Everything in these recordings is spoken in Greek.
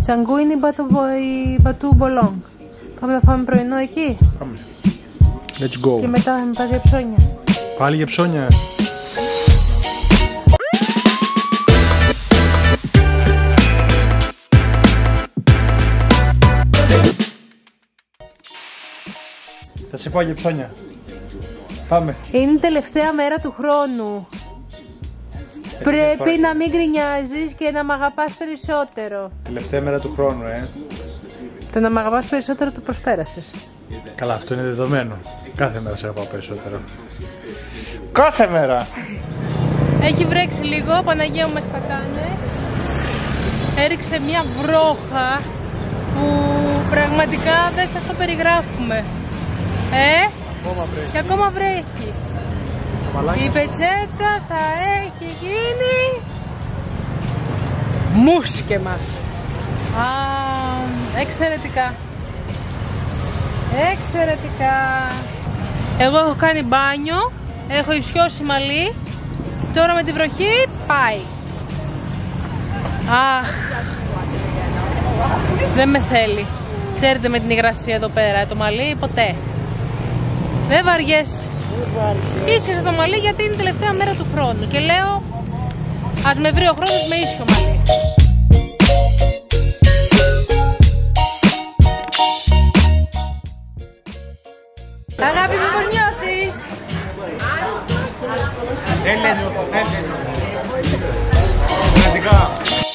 Τσαγκού είναι η Μπατού Μπολόγκ. Πάμε να φάμε πρωινό εκεί. Πάμε. Let's go. Και μετά θα με πας για ψώνια. Πάλι για ψώνια. Θα σε πάω για ψώνια. Πάμε. Είναι η τελευταία μέρα του χρόνου. Πρέπει να μην γκρινιάζεις και να μ' αγαπάς περισσότερο. Τελευταία μέρα του χρόνου, Το να μ' αγαπάς περισσότερο το προσπέρασες. Καλά, αυτό είναι δεδομένο. Κάθε μέρα σε αγαπάω περισσότερο. Κάθε μέρα! Έχει βρέξει λίγο, Παναγία μου, μας πατάνε. Έριξε μια βρόχα που πραγματικά δεν σας το περιγράφουμε. Ακόμα βρέχει. Και ακόμα βρέχει. Η πετσέτα θα έχει γίνει μουσκεμα. Εξαιρετικά. Εξαιρετικά. Εγώ έχω κάνει μπάνιο, έχω ισιώσει μαλλί. Τώρα με τη βροχή πάει. Αχ, δεν με θέλει. Ξέρετε με την υγρασία εδώ πέρα το μαλλί ποτέ. Δεν βαριέσαι. Ίσχυσε το μαλλί γιατί είναι η τελευταία μέρα του χρόνου. Και λέω, ας με βρει ο χρόνος με ίσιο μαλλί. Αγάπη μου, πώς νιώθεις? Έλεγχο, πραγματικά.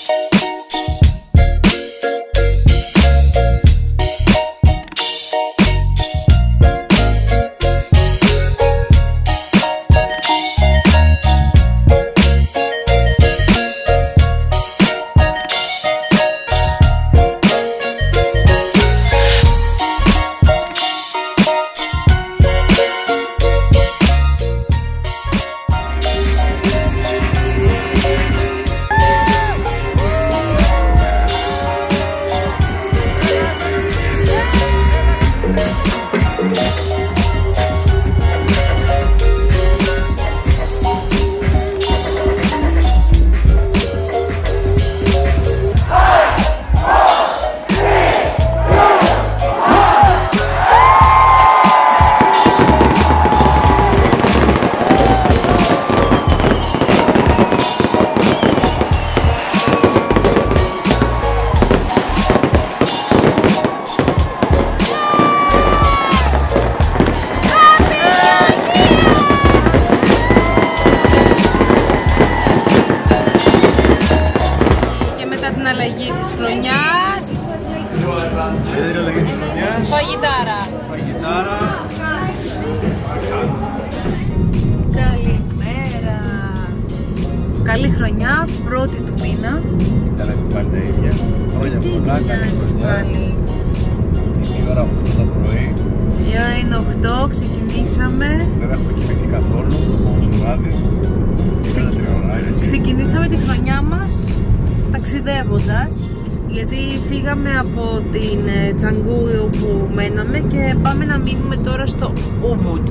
Φαγητάρα. Καλημέρα. Καλή χρονιά, πρώτη του μήνα. Καλά και πάλι τα ίδια. Χρόνια πολλά, καλή χρονιά. Η ώρα 8 το πρωί. Η ώρα είναι 8, ξεκινήσαμε. Δεν έχουμε κοιμηθεί καθόλου, το βράδυ. Ξεκινήσαμε τη χρονιά μας ταξιδεύοντας. Γιατί φύγαμε από την Τσαγκού που μέναμε και πάμε να μείνουμε τώρα στο Ubud.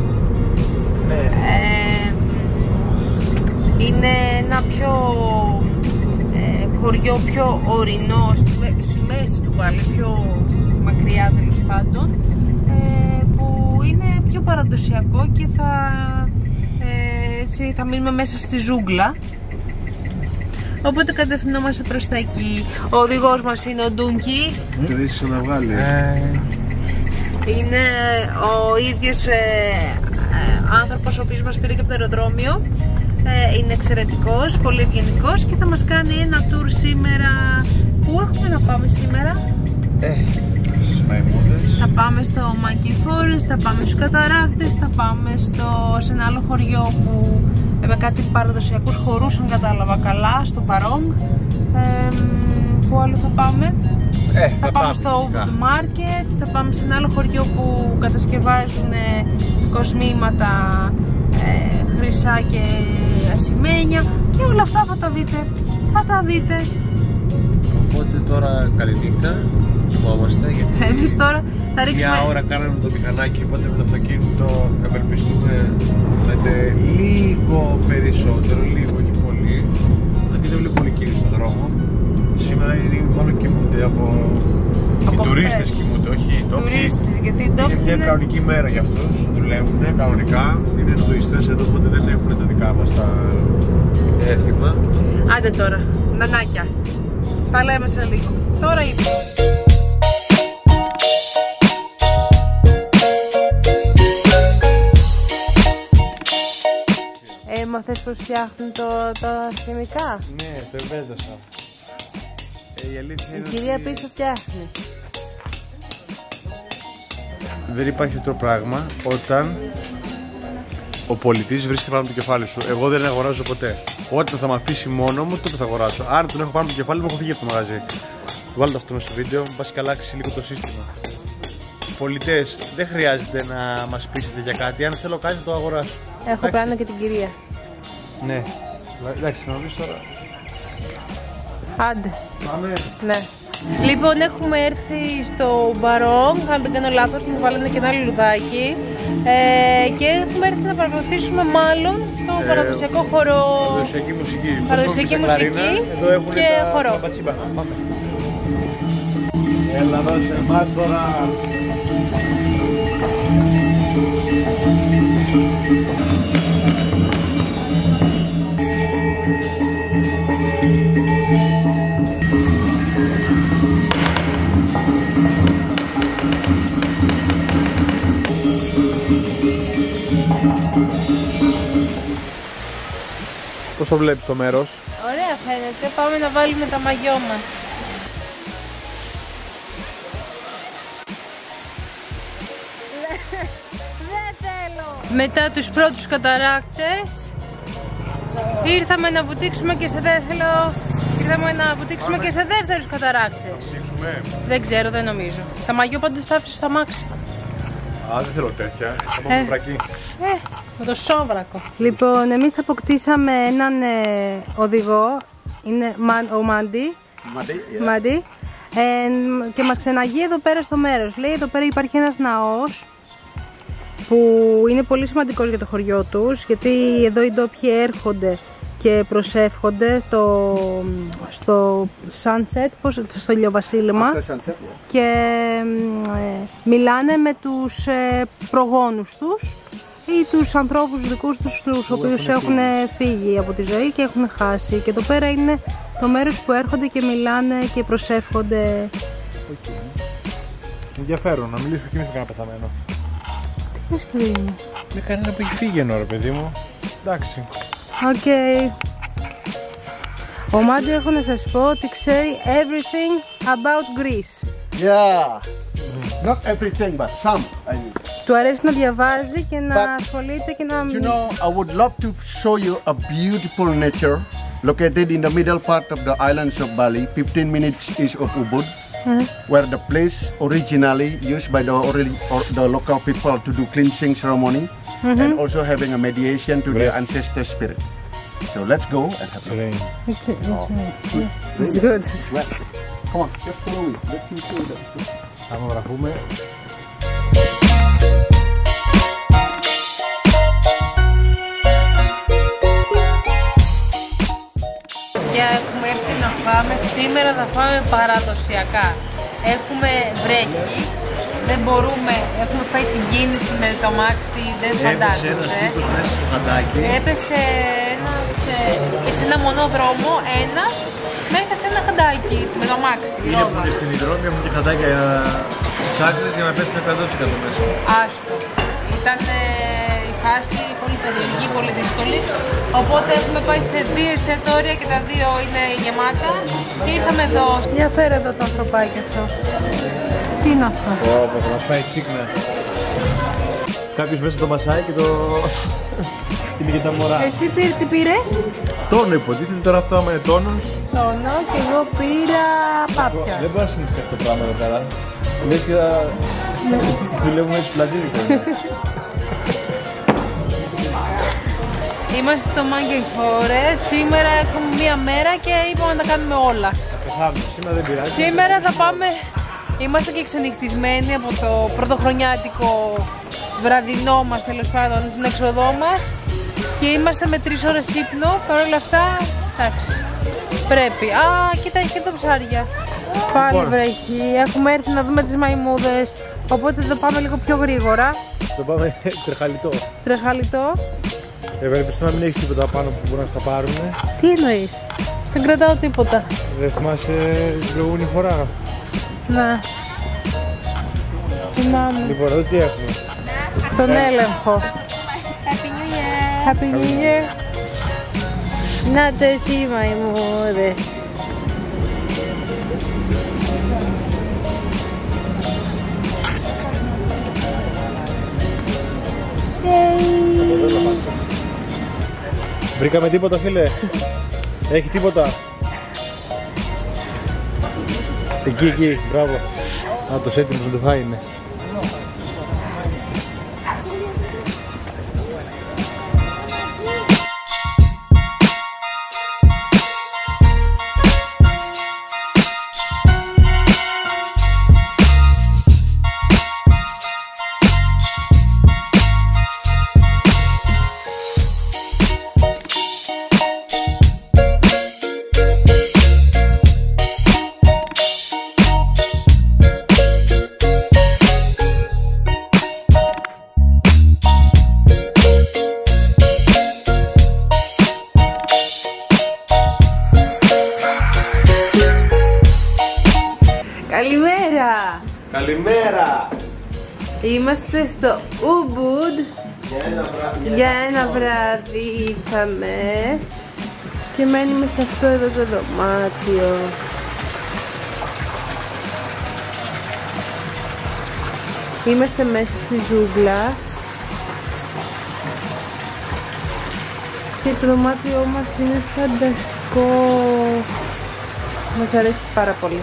Είναι ένα πιο χωριό πιο ορεινό, στη μέση του πάλι, πιο μακριά τέλος πάντων, που είναι πιο παραδοσιακό και έτσι, θα μείνουμε μέσα στη ζούγκλα. Οπότε κατευθυνόμαστε προς τα εκεί. Ο οδηγός μας είναι ο Ντούνκι. Είναι ο ίδιος άνθρωπος ο οποίος μας πήρε και από το αεροδρόμιο. Είναι εξαιρετικός, πολύ ευγενικός και θα μας κάνει ένα tour σήμερα. Πού έχουμε να πάμε σήμερα? Θα πάμε στο Monkey Forest, θα πάμε στους καταράκτες, θα πάμε σε ένα άλλο χωριό που με κάτι παραδοσιακούς χορούς, αν κατάλαβα καλά, στο Παρόγκ. Πού άλλο θα πάμε? Θα πάμε στο Ubud Market, θα πάμε σε ένα άλλο χωριό που κατασκευάζουν κοσμήματα χρυσά και ασημένια και όλα αυτά θα τα δείτε. Θα τα δείτε. Οπότε τώρα καληνύχτα, κοιμόμαστε γιατί εμείς τώρα θα ρίξουμε... μια ώρα κάναμε το μηχανάκι, οπότε με το αυτοκίνητο ευελπιστούμε με λίγο περισσότερο, λίγο και πολύ. Γιατί δεν βλέπω πολύ κίνηση στον δρόμο. Σήμερα είναι μάλλον κοιμούνται οι τουρίστες κοιμούνται, όχι οι τόποι. Τουρίστες, γιατί οι τόποι είναι μια κανονική μέρα για αυτούς, δουλεύουν κανονικά, είναι τουρίστες εδώ, οπότε δεν έχουν τα δικά μας τα έθιμα. Άντε τώρα, νανάκια, τα λέμε σε λίγο. Τώρα είπε. Έμαθες πως φτιάχνουν τα χημικά? Ναι, το εμπέζασα. Η κυρία πίσω φτιάχνει. Δεν υπάρχει αυτό το πράγμα όταν ο πολιτής βρίσκεται πάνω από το κεφάλι σου. Εγώ δεν αγοράζω ποτέ. Όταν θα με αφήσει μόνο μου, τότε θα αγοράσω. Αν τον έχω πάνω από το κεφάλι μου, έχω φύγει από το μαγαζί. Βάλτε αυτό στο βίντεο, μπας και αλλάξει λίγο το σύστημα. Πολιτές, δεν χρειάζεται να μας πείσετε για κάτι. Αν θέλω κάτι, το αγοράσω. Έχω πάνω και την κυρία. Ναι. Εντάξει, να δεις τώρα. Άντε. Πάμε. Ναι. Λοιπόν, έχουμε έρθει στο Μπαρόγκ, αν δεν κάνω λάθος, μου βάλανε και ένα λουλουδάκι και έχουμε έρθει να παρακολουθήσουμε μάλλον το παραδοσιακό χορό. Παραδοσιακή μουσική. Παραδοσιακή μουσική εδώ έχουν και χορό. Πάμε. Έλα δώσε εμάς τώρα. Πώς το βλέπεις το μέρος? Ωραία φαίνεται, πάμε να βάλουμε τα μαγιό μας. Δεν θέλω. Μετά τους πρώτους καταράκτες ήρθαμε να βουτήξουμε και σε δεύτερους καταράκτες. Δεν ξέρω, δεν νομίζω. Τα μαγιό πάντως τα άφησε στο αμάξι. Α, δεν θέλω τέτοια. Θα πάμε βρακί. Με το σόβρακο. Λοιπόν, εμείς αποκτήσαμε έναν οδηγό. Είναι ο Μάντι. Και μας ξεναγεί εδώ πέρα στο μέρος. Λέει εδώ πέρα υπάρχει ένας ναός που είναι πολύ σημαντικός για το χωριό τους, γιατί εδώ οι ντόπιοι έρχονται και προσεύχονται στο sunset, στο ηλιοβασίλεμα, και μιλάνε με τους προγόνους τους ή τους ανθρώπους δικούς τους, τους οποίους έχουν φύγει από τη ζωή και έχουν χάσει. Και εδώ πέρα είναι το μέρος που έρχονται και μιλάνε και προσεύχονται. Ενδιαφέρον, να μιλήσω και με κανένα πεθαμένο. Τι θες, παιδί μου? Με κανένα που έχει φύγει ενώ, ρε παιδί μου. Εντάξει. Οκ. Ο Μάντι, έχω να σας πω ότι ξέρει everything about Greece. Yeah. Not everything, but some. I mean. Του αρέσει να διαβάζει και να ασχολείται και να... You know, I would love to show you a beautiful nature located in the middle part of the islands of Bali, 15 minutes east of Ubud, where the place originally used by the local people to do cleansing ceremony, and also having a mediation to the ancestor spirit. So let's go and have a look. It's good. Well, come on, just follow me. Let me show you that. Θα γραφούμε. Έχουμε έρθει να φάμε. Σήμερα θα φάμε παραδοσιακά. Έχουμε βρέχει. Δεν μπορούμε. Έχουμε φάει την κίνηση με το αμάξι. Δεν φαντάζεστε. Έπεσε σε ένα μονόδρομο. Μέσα σε ένα χαντάκι με το αμάξι. Είναι στην υδρόμη, έχουν και χαντάκια στις άκρες για να πέσουν 100% μέσα. Άστο. Ήταν η φάση πολύ περίεργη, πολύ δύσκολη. Οπότε έχουμε πάει σε 2 εστιατόρια και τα 2 είναι γεμάτα. Και ήρθαμε εδώ. Για φέρε εδώ το ανθρωπάκι αυτό. Τι είναι αυτό? Θα μας φάει τσίκνα. Κάποιος μέσα το μασάει και το... είναι και τα μωρά. Εσύ τι πήρες? Τόνο υποτίθεται, τώρα αυτό άμα είναι τόνος. Τόνο και εγώ πήρα πάπια. Δεν μπορεί να συνιστεί αυτό το πράγμα εδώ πέρα. Λες και θα... δουλεύουμε έτσι πλατζίδικα. Είμαστε στο Monkey Forest. Σήμερα έχουμε μία μέρα και είπαμε να τα κάνουμε όλα. Σήμερα δεν πειράζει. Σήμερα θα πάμε. Είμαστε και ξενυχτισμένοι από το πρωτοχρονιάτικο βραδινό μας, τέλος πάντων, την έξοδό μας. Και είμαστε με 3 ώρες ύπνο. Παρ' όλα αυτά, εντάξει. Πρέπει. Α, κοίτα, έχει και το ψάρια. Πάλι βρέχει. Έχουμε έρθει να δούμε τις μαϊμούδες. Οπότε θα πάμε λίγο πιο γρήγορα. Θα πάμε τρεχαλιτό. Τρεχαλιτό. Ευελπιστώ να μην έχεις τίποτα πάνω που μπορούν να στα πάρουν. Τι εννοείς? Δεν κρατάω τίποτα. Δεν θυμάσαι την προηγούμενη φορά? Ναι. Θυμάμαι. Λοιπόν, εδώ τι έχουμε? Τον έλεγχο. Happy New Year! Happy New Year. Να το εσύ μαϊμούδες. Βρήκαμε τίποτα, φίλε? Έχει τίποτα? Εκεί, μπράβο. Α, το έτοιμος να το φάει είναι. Καλημέρα! Καλημέρα! Είμαστε στο Ubud. Για ένα βράδυ ήρθαμε και μένουμε σε αυτό εδώ το δωμάτιο. Είμαστε μέσα στη ζούγκλα και το δωμάτιό μας είναι φανταστικό. Μας αρέσει πάρα πολύ.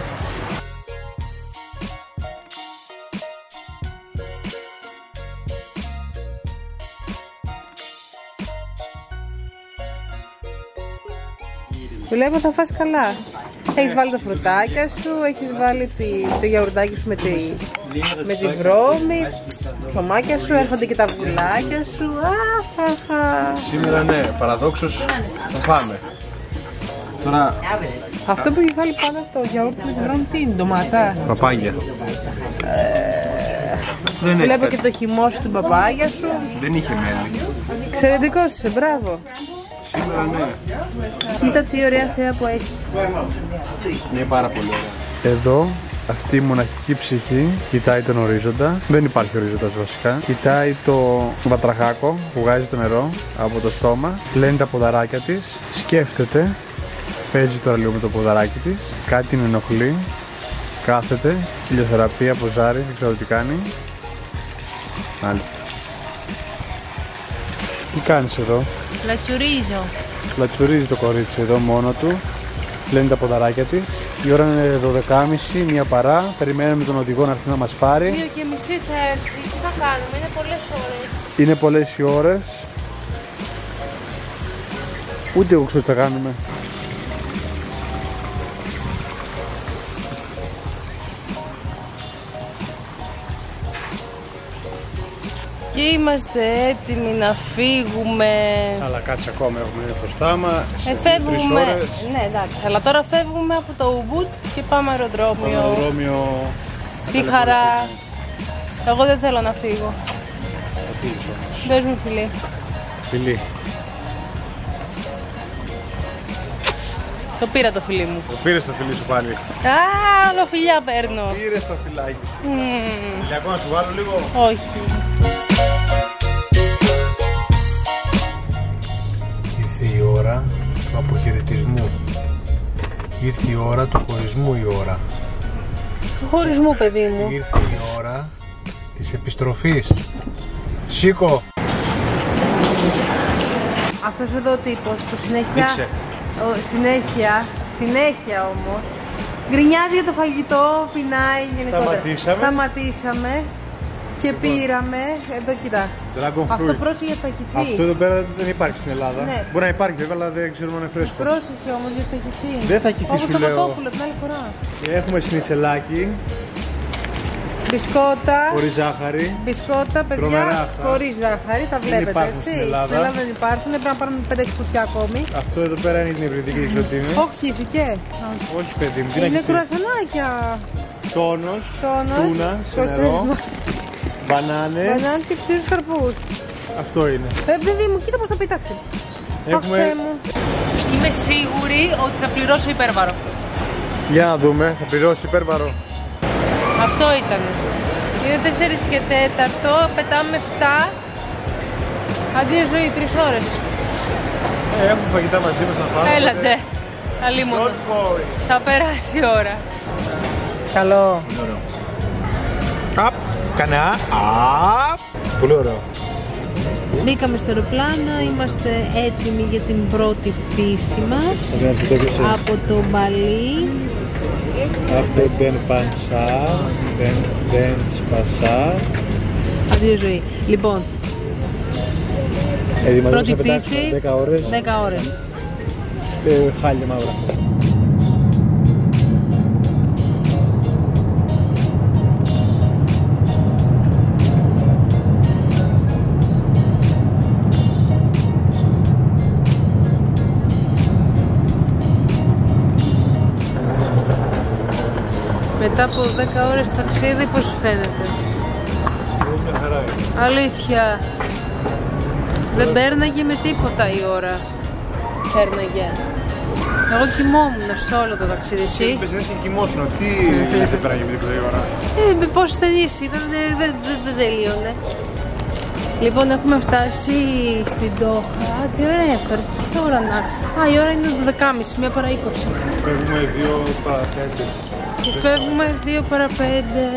Βλέπω θα φας καλά. Έχεις βάλει τα φρουτάκια σου, έχεις βάλει το γιαουρτάκι σου με τη βρώμη, τα ψωμάκια σου, έρχονται και τα βουλάκια σου. Σήμερα ναι, παραδόξως θα φάμε. Τώρα... Αυτό που έχει βάλει πάνω το γιαούρτι με τη βρώμη τι είναι, ντομάτα? Παπάγια. Βλέπω και το χυμό σου, την παπάγια σου. Δεν είχε μέλι. Εξαιρετικός είσαι, μπράβο. Σήμερα ναι. Κοίτα τι ωραία θέα που έχει. Είναι πάρα πολύ ωραία. Εδώ αυτή η μοναχική ψυχή κοιτάει τον ορίζοντα. Δεν υπάρχει ορίζοντας βασικά. Κοιτάει το βατραχάκο που βγάζει το νερό από το στόμα. Λένε τα ποδαράκια της. Σκέφτεται. Παίζει τώρα λίγο με το ποδαράκι της. Κάτι την ενοχλεί. Κάθεται. Ηλιοθεραπεία, ποζάρι, δεν ξέρω τι κάνει. Μάλιστα. Τι κάνεις εδώ? Λατσουρίζω. Λατσουρίζει το κορίτσι εδώ μόνο του. Λένε τα ποδαράκια της. Η ώρα είναι 12.30, μία παρά. Περιμένουμε τον οδηγό να έρθει να μας πάρει. 2:30 θα έρθει. Τι θα κάνουμε, είναι πολλές ώρες. Είναι πολλές οι ώρες. Ούτε εγώ ξέρω τι θα κάνουμε. Και είμαστε έτοιμοι να φύγουμε. Αλλά κάτσε ακόμα, έχουμε μπροστά μας. Φεύγουμε. Ναι, εντάξει. Αλλά τώρα φεύγουμε από το Ubud και πάμε αεροδρόμιο. Αεροδρόμιο. Τι χαρά. Εγώ δεν θέλω να φύγω. Θα φύγεις όμως. Δες μου φιλί. Φιλί. Το πήρα το φιλί μου. Το πήρες το φιλί σου πάλι. Α, όλο φιλιά παίρνω. Πήρες το φιλάκι σου. Φιλιακό να σου βάλω λίγο. Όχι. Ήρθε η ώρα του αποχαιρετισμού. Ήρθε η ώρα του χωρισμού η ώρα. Του χωρισμού, παιδί μου. Ήρθε η ώρα της επιστροφής. Σήκω! Αυτός εδώ ο τύπος που συνέχεια... Δείξε. Συνέχεια όμως. Γκρινιάζει για το φαγητό, πεινάει γενικότερα. Σταματήσαμε και πήραμε. Εδώ κοιτά. Dragon Αυτό fruit. πρόσεχε θα χυθεί. Αυτό εδώ πέρα δεν υπάρχει στην Ελλάδα. Ναι. Μπορεί να υπάρχει βέβαια, αλλά δεν ξέρουμε αν είναι φρέσκο. Πρόσεχε όμως γιατί θα χυθεί. Δεν θα χυθεί, όπως σου το λέω. κοτόπουλο την άλλη φορά. Και έχουμε σνιτσελάκι. Μπισκότα. Χωρίς ζάχαρη. Μπισκότα, παιδιά, Τρομερά αυτά. χωρίς ζάχαρη, τα βλέπετε υπάρχουν έτσι. στην Ελλάδα. Στην Ελλάδα δεν υπάρχουν, πρέπει να πάρουμε 5-6 κουτιά ακόμη. Αυτό εδώ πέρα είναι την υβριδική ισοτήμη. Όχι, χύθηκε. Όχι παιδί μου, τι να Είναι χυθεί. κουρασανάκια. Τόνος, Τόνος, τούνα, σε νερό, μπανάνες. Μπανάνες και ξύλους καρπούς. Αυτό είναι. Παιδί μου, κοίτα πως το πίταξε. Έχουμε... Αχ, Θεέ μου. Είμαι σίγουρη ότι θα πληρώσω υπέρβαρο. Για να δούμε, θα πληρώσει υπέρβαρο. Αυτό ήταν. Είναι 4 και 4, πετάμε 7. Αντί ζωή, 3 ώρες. Έχουμε φαγητά μαζί μας να φάμε. Έλατε. Αλίμονο. Don't worry. Θα περάσει η ώρα. Καλό. Απ, κάνε απ. Πολύ ωραίο. Μπήκαμε στο αεροπλάνο, είμαστε έτοιμοι για την πρώτη πτήση μας από το Μπαλί. Αυτό δεν πανσά, δεν σπασά. Αντίο ζωή. Λοιπόν, πρώτη πτήση, 10 ώρες. 10 ώρες. Χάλια μαύρα. Μετά από 10 ώρες ταξίδι, πώς σου φαίνεται? Μια χαρά είναι. Αλήθεια. Δεν πέρναγε με τίποτα η ώρα. Πέρναγε. Εγώ κοιμόμουν σε όλο το ταξίδι. Εσύ? Είπες να σε κοιμόσουν, τι σε πέραγε με τίποτα η ώρα. Με πόσες ταινίες ήταν, δεν τελείωνε. Λοιπόν, έχουμε φτάσει στην Ντόχα. Τι ωραία έφερε, τι ώρα να... Α, η ώρα είναι το 12.30, 1 παρά 20. Φεύγουμε 2 παρά 5. Και φεύγουμε 2 παρά 5.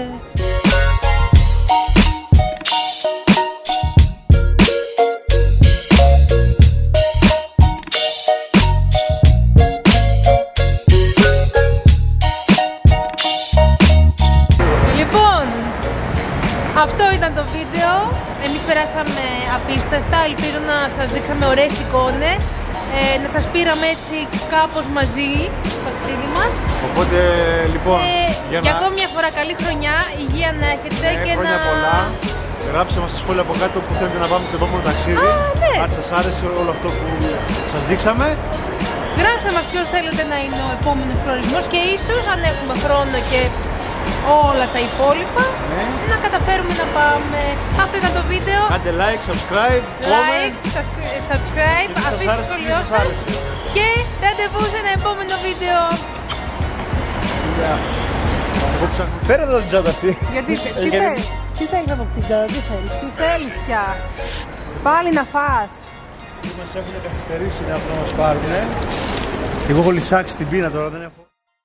Λοιπόν, αυτό ήταν το βίντεο. Εμείς περάσαμε απίστευτα. Ελπίζω να σας δείξαμε ωραίες εικόνες. Να σας πήραμε έτσι κάπως μαζί στο ταξίδι μας. Οπότε λοιπόν, για ακόμη μια φορά καλή χρονιά, υγεία να έχετε και χρόνια πολλά. Γράψτε μας στα σχόλια από κάτω που θέλετε να πάμε το επόμενο ταξίδι. Ναι. Αν σας άρεσε όλο αυτό που σας δείξαμε. Γράψτε μας ποιος θέλετε να είναι ο επόμενος προορισμός και ίσως αν έχουμε χρόνο και όλα τα υπόλοιπα να καταφέρουμε να πάμε. Αυτό ήταν το βίντεο. Κάντε like, subscribe, Like, subscribe, αφήστε το σχολείο σας και ραντεβού σε ένα επόμενο βίντεο. Εγώ ψάχνω. Φέρε εδώ την τσάντα αυτή. Γιατί, τι θέλεις από αυτήν την τσάντα, τι θέλεις πια. Πάλι να φας. Μας έχουν καθυστερήσει να μας πάρουνε. Εγώ έχω λυσάξει την πείνα τώρα, δεν έχω.